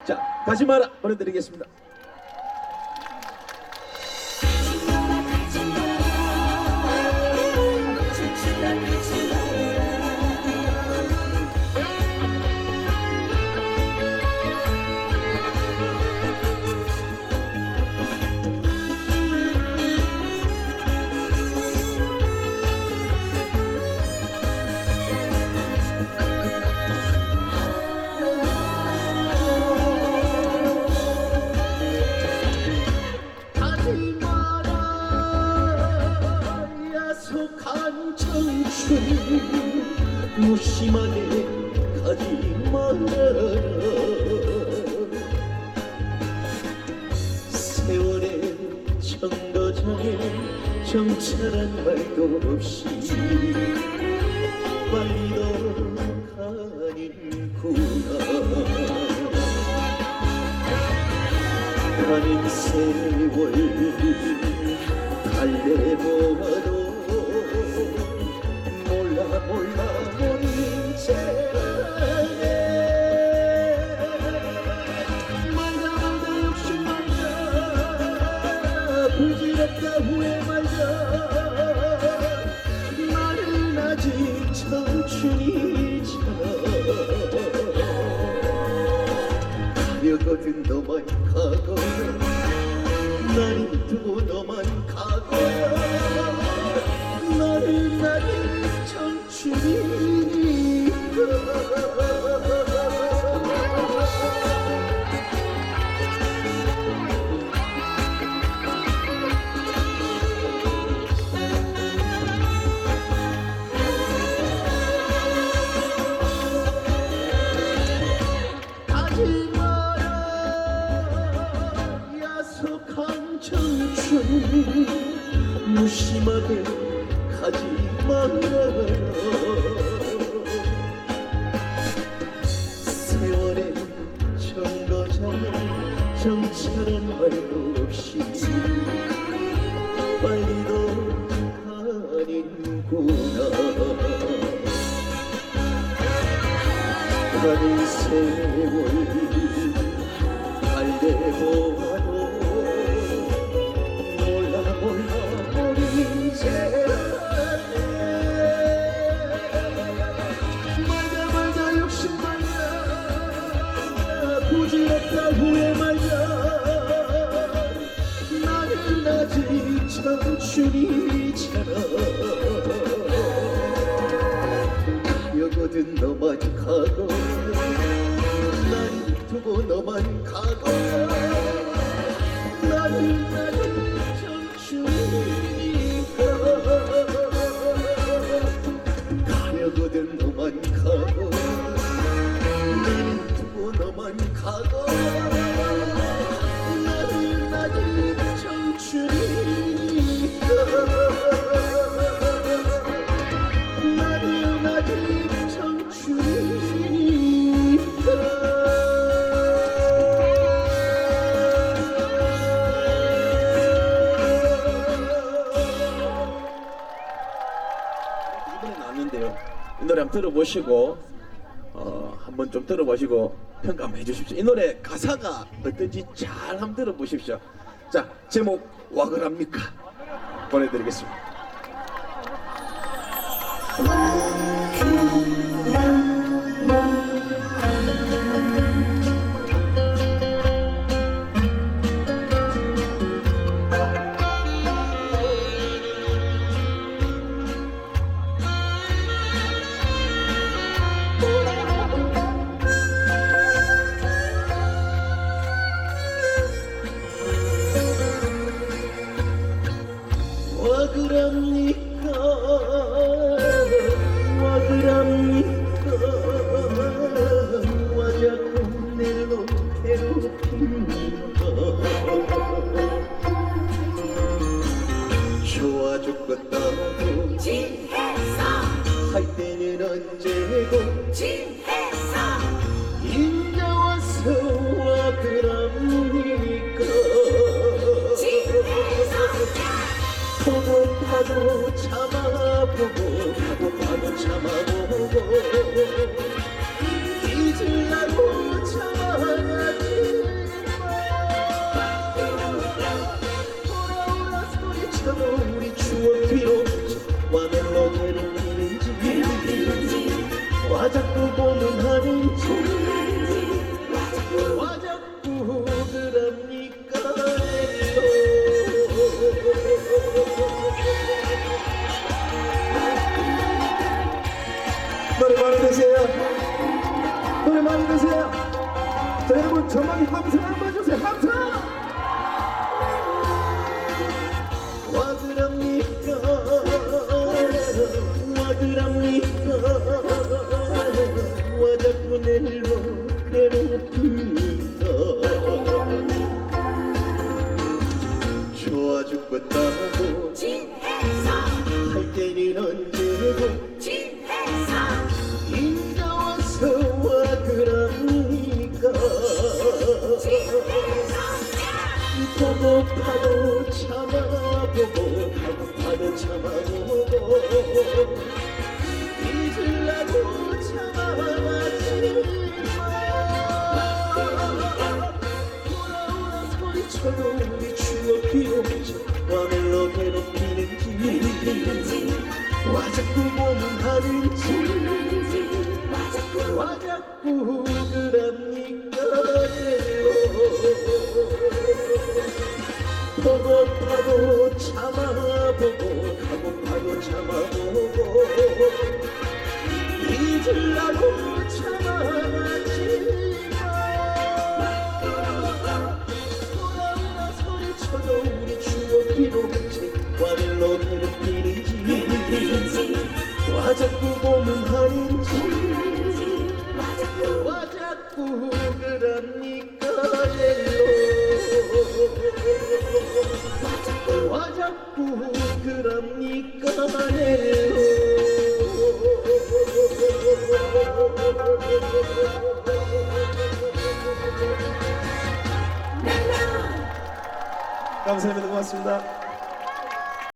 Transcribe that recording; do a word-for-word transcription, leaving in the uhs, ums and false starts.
자, 가지 마라 보내드리겠습니다. 무심하게 가지 말아라. 세월의 정거장에 정찰한 말도 없이 빨리도 가는구나. 가는 세월 달래보아도 몰라 몰라 모른 채라네. 말다 말다 욕심 말다 부질없다 후회 말다. 나는 아직 청춘이잖아. 가려거든 너만 가고 나를 두고 너만 가고. 나는 아직 청춘이니까. 가지 마라 야속한 청춘. 무심하게 가지 말아라. 세월의 정거장에 정찰한 말도 없이 빨리도 가는구나. 가는 세월 달래보아도 몰라 몰라 모른 채라네. 말다 말다 욕심 말다 부질없다 후회 말다. 나는 아직 청춘이잖아. 가려거든 너만 가고 날 두고 너만 가고. 나는 아직 청춘이니까. 가려거든 너만 가고 나는 두고 너만 가고. 나는 아직 청춘이니까. 나는 아직 청춘이니까. 이 노래 한번 들어보시고 어, 한번 좀 들어보시고 평가 한번 해주십시오. 이 노래 가사가 어떤지 잘 한번 들어보십시오. 자, 제목 와 그럽니까 보내드리겠습니다. 와 그럽니까 노래 많이 드세요. 노래 많이 드세요. 자, 여러분 전망이 함성 한번 주세요. 함성. 와 그럽니까 와 그럽니까 와 자꾸 내로 괴롭힙니까 좋아 죽겠다고 진해성 할 때는 언제고 진해성 인자 와서 와 그럽니까 보고 파도 참아보고 파도 참아보고 잊으려고 참아봤지만 돌아오라 소리쳐도 우리 추억이 오지 와멜로 괴롭히는지 와 자꾸 몸은 하는지 와 자꾸 그럽니까 보고 파도 참아보고 가고 파도 참아보고 잊으려고 참아봤지만 돌아오라 소리쳐도 우리 추억이 오지 와멜로 괴롭히는지 와 자꾸 보면 하는지 와 자꾸 그럽니까 와 자꾸 그럽니까 감사합니다. 고맙습니다.